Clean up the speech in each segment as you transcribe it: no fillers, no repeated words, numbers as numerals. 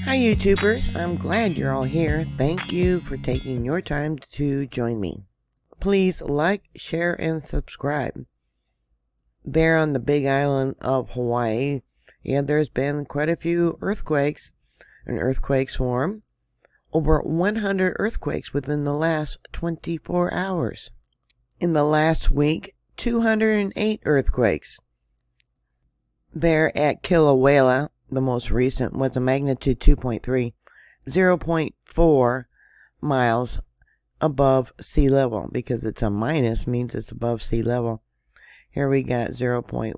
Hi YouTubers, I'm glad you're all here. Thank you for taking your time to join me. Please like, share, and subscribe. There on the big island of Hawaii, there's been quite a few earthquakes, an earthquake swarm, over 100 earthquakes within the last 24 hours. In the last week, 208 earthquakes. There at Kīlauea, the most recent, was a magnitude 2.3, 0.4 miles above sea level. Because it's a minus means it's above sea level. Here we got 0.1,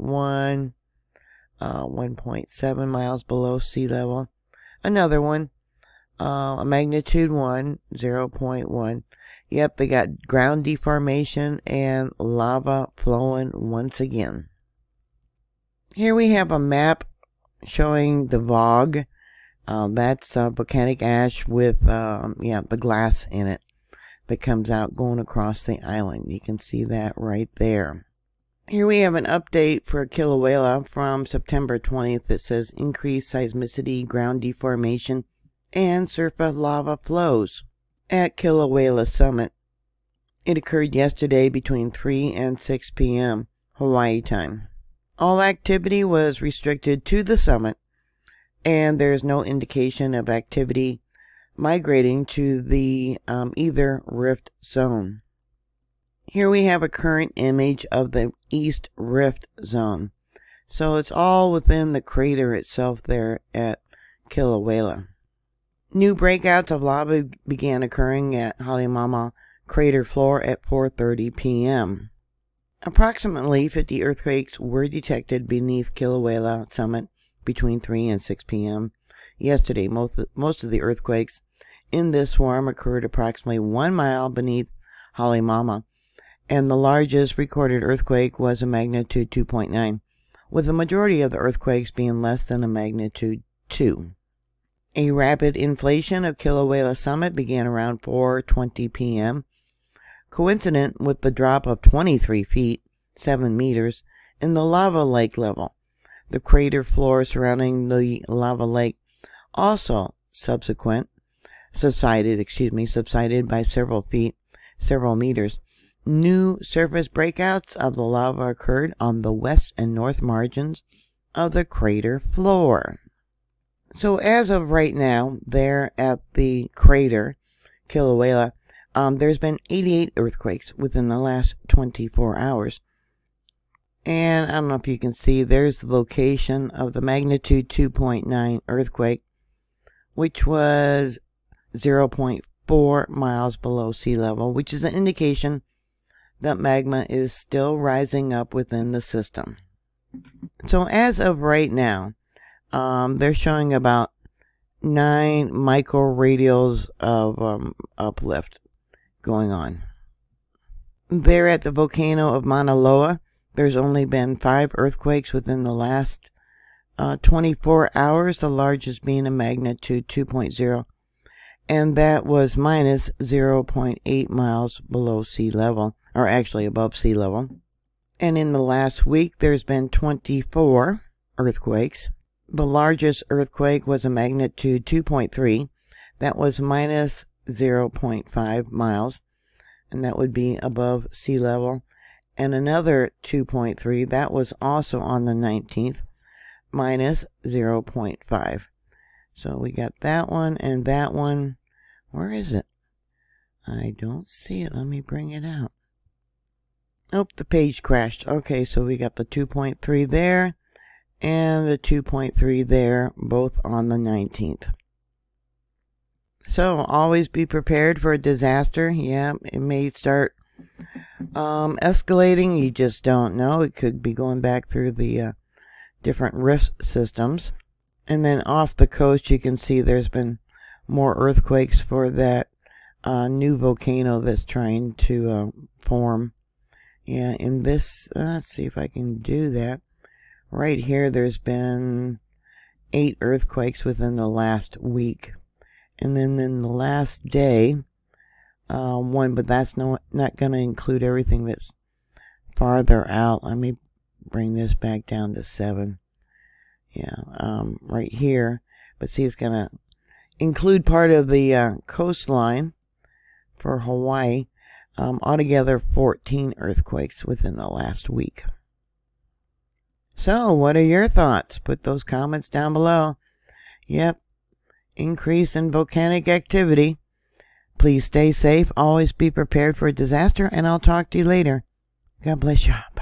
1.7 miles below sea level. Another one, a magnitude 1, 0.1. Yep, they got ground deformation and lava flowing once again. Here we have a map showing the VOG. That's volcanic ash with the glass in it that comes out going across the island. You can see that right there. Here we have an update for Kīlauea from September 20th that says increased seismicity, ground deformation, and surface lava flows at Kīlauea Summit. It occurred yesterday between 3 and 6 p.m. Hawaii time. All activity was restricted to the summit, and there's no indication of activity migrating to the either rift zone. Here we have a current image of the East Rift Zone. So it's all within the crater itself there at Kīlauea. New breakouts of lava began occurring at Halemaʻumaʻu crater floor at 4:30 p.m. Approximately 50 earthquakes were detected beneath Kīlauea Summit between 3 and 6 p.m. yesterday. Most of the earthquakes in this swarm occurred approximately 1 mile beneath Halemaʻumaʻu, and the largest recorded earthquake was a magnitude 2.9, with the majority of the earthquakes being less than a magnitude 2. A rapid inflation of Kīlauea Summit began around 4:20 p.m., coincident with the drop of 23 feet, 7 meters, in the lava lake level. The crater floor surrounding the lava lake also subsided by several feet, several meters. New surface breakouts of the lava occurred on the west and north margins of the crater floor. So as of right now, there at the crater, Kīlauea, there's been 88 earthquakes within the last 24 hours. And I don't know if you can see, there's the location of the magnitude 2.9 earthquake, which was 0.4 miles below sea level, which is an indication that magma is still rising up within the system. So as of right now, they're showing about 9 microradials of uplift going on. There at the volcano of Mauna Loa, there's only been 5 earthquakes within the last 24 hours, the largest being a magnitude 2.0, and that was minus 0.8 miles below sea level, or actually above sea level. And in the last week, there's been 24 earthquakes. The largest earthquake was a magnitude 2.3. That was minus 0.5 miles, and that would be above sea level. And another 2.3, that was also on the 19th, minus 0.5. So we got that one and that one. Where is it? I don't see it. Let me bring it out. Oh, the page crashed. Okay, so we got the 2.3 there and the 2.3 there, both on the 19th. So always be prepared for a disaster. Yeah, it may start escalating. You just don't know. It could be going back through the different rift systems. And then off the coast, you can see there's been more earthquakes for that new volcano that's trying to form. Yeah, in this, let's see if I can do that. Right here, there's been 8 earthquakes within the last week. And then in the last day, one, but that's not going to include everything that's farther out. Let me bring this back down to 7. Yeah, right here. But see, it's going to include part of the coastline for Hawaii. Altogether 14 earthquakes within the last week. So, what are your thoughts? Put those comments down below. Yep, increase in volcanic activity. Please stay safe. Always be prepared for a disaster, and I'll talk to you later. God bless you. Bye.